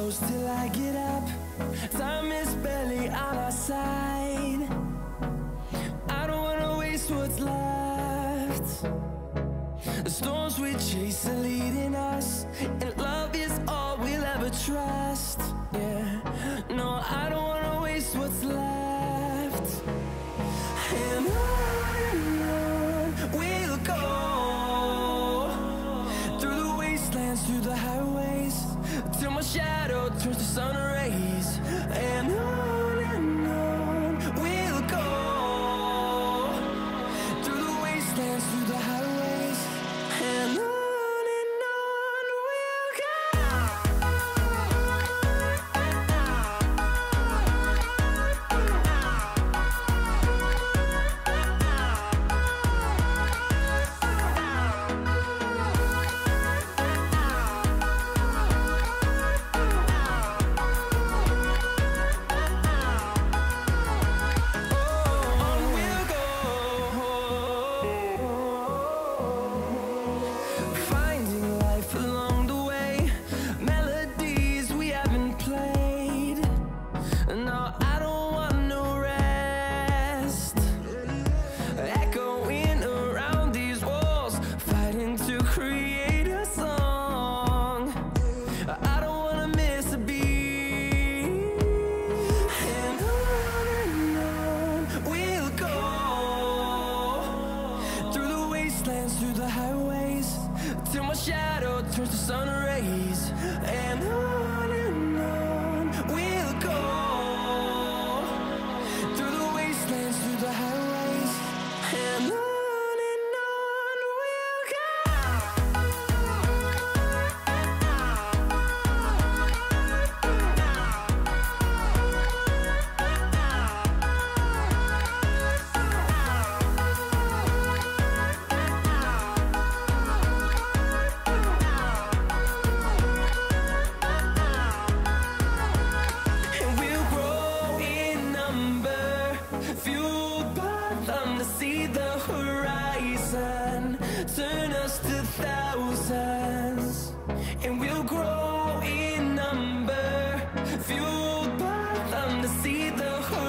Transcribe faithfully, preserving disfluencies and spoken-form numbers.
close till I get up. Time is barely on our side. I don't wanna waste what's left. The storms we chase are leading us, and love is all we'll ever trust. Yeah, no, I don't wanna waste what's left. And on and on we'll go, through the wastelands, through the highways, till my shadow turns to sun rays. And on and on we'll go, through the wastelands, through the highways, and on. Through the highways, till my shadow turns to sun rays. And on and on we'll go, through the wastelands, through the highways, and on. See the horizon turn us to thousands, and we'll grow in number, fueled by them to see the horizon.